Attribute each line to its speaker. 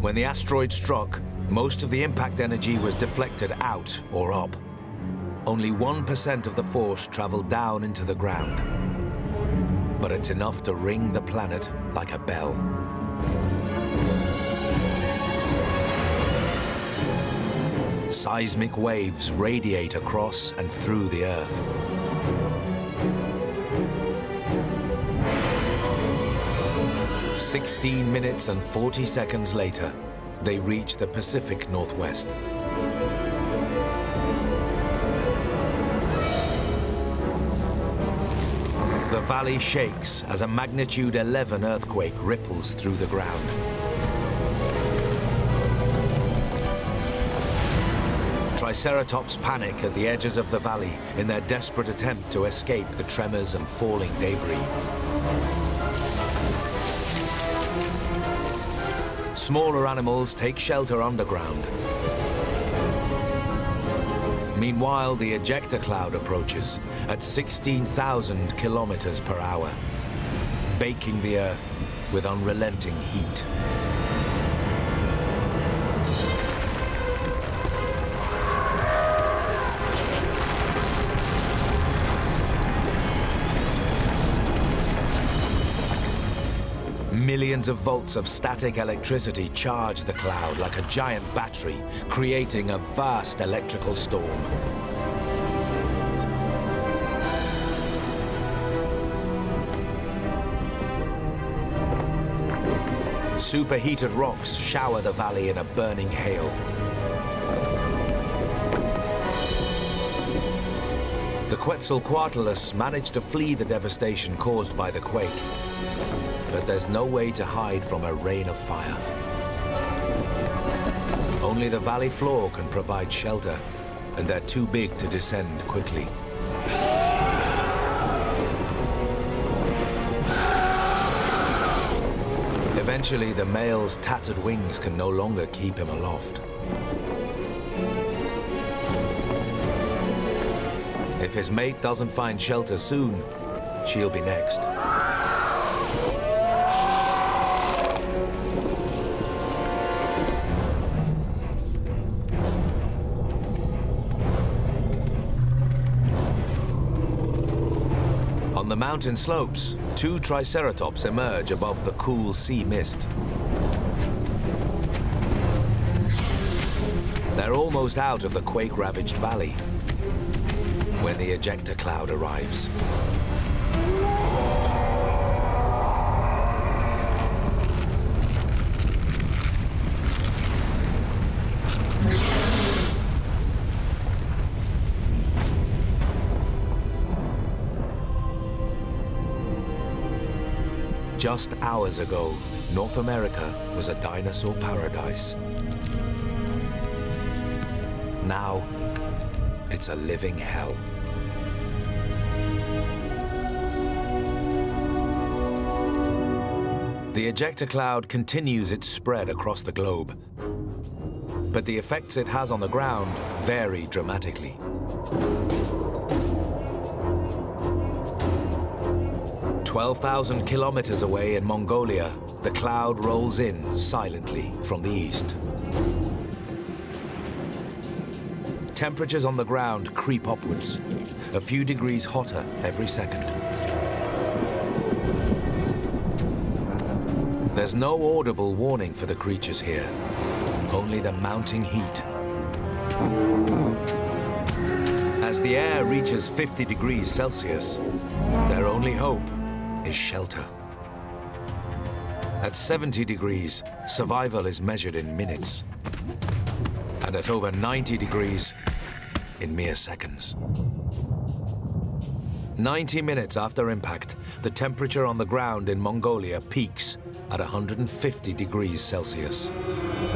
Speaker 1: When the asteroid struck, most of the impact energy was deflected out or up. Only 1% of the force traveled down into the ground. But it's enough to ring the planet like a bell. Seismic waves radiate across and through the Earth. "16 minutes and 40 seconds later, they reach the Pacific Northwest. The valley shakes as a magnitude 11 earthquake ripples through the ground. Triceratops panic at the edges of the valley in their desperate attempt to escape the tremors and falling debris. Smaller animals take shelter underground. Meanwhile, the ejector cloud approaches at 16,000 kilometers per hour, baking the Earth with unrelenting heat. Millions of volts of static electricity charge the cloud like a giant battery, creating a vast electrical storm. Superheated rocks shower the valley in a burning hail. The Quetzalcoatlus managed to flee the devastation caused by the quake. But there's no way to hide from a rain of fire. Only the valley floor can provide shelter, and they're too big to descend quickly. Eventually, the male's tattered wings can no longer keep him aloft. If his mate doesn't find shelter soon, she'll be next. On the mountain slopes, two Triceratops emerge above the cool sea mist. They're almost out of the quake-ravaged valley when the ejector cloud arrives. Just hours ago, North America was a dinosaur paradise. Now, it's a living hell. The ejector cloud continues its spread across the globe, but the effects it has on the ground vary dramatically. 12,000 kilometers away in Mongolia, the cloud rolls in silently from the east. Temperatures on the ground creep upwards, a few degrees hotter every second. There's no audible warning for the creatures here, only the mounting heat. As the air reaches 50 degrees Celsius, their only hope is shelter. At 70 degrees, survival is measured in minutes. And at over 90 degrees, in mere seconds. 90 minutes after impact, the temperature on the ground in Mongolia peaks at 150 degrees Celsius.